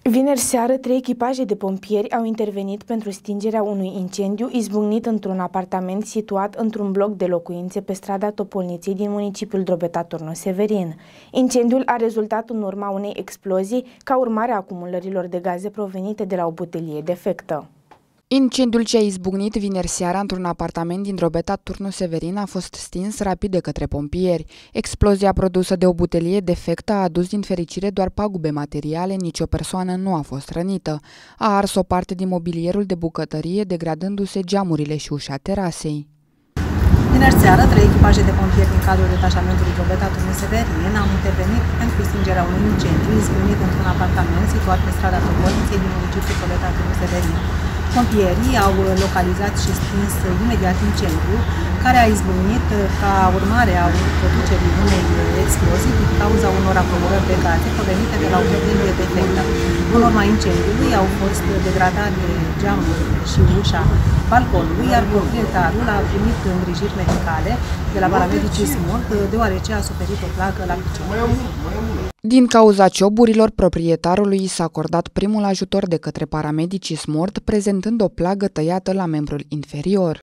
Vineri seară, 3 echipaje de pompieri au intervenit pentru stingerea unui incendiu izbucnit într-un apartament situat într-un bloc de locuințe pe strada Topolniței din municipiul Drobeta-Turnu-Severin. Incendiul a rezultat în urma unei explozii ca urmare a acumulărilor de gaze provenite de la o butelie defectă. Incendiul ce a izbucnit vineri seara într-un apartament din Drobeta-Turnu-Severin a fost stins rapid de către pompieri. Explozia produsă de o butelie defectă a adus din fericire doar pagube materiale, nicio persoană nu a fost rănită. A ars o parte din mobilierul de bucătărie, degradându-se geamurile și ușa terasei. Vineri seară, 3 echipaje de pompieri din cadrul detașamentului Drobeta-Turnu-Severin au intervenit pentru stingerea unui incendiu izbucnit într-un apartament situat pe strada Topolniței din municipiul Drobeta-Turnu-Severin. Pompierii au localizat și stins imediat incendiu, care a izbucnit ca urmare a producerii unei explozii din cauza unor acumulări de gaze provenite de la o butelie defectă. În urma incendiului au fost degradate geamurile și ușa balconului, iar proprietarul a primit îngrijiri medicale de la paramedicii SMURT, deoarece a suferit o plagă la picior. Din cauza cioburilor, proprietarului i s-a acordat primul ajutor de către paramedicii SMURT, prezentând o plagă tăiată la membrul inferior.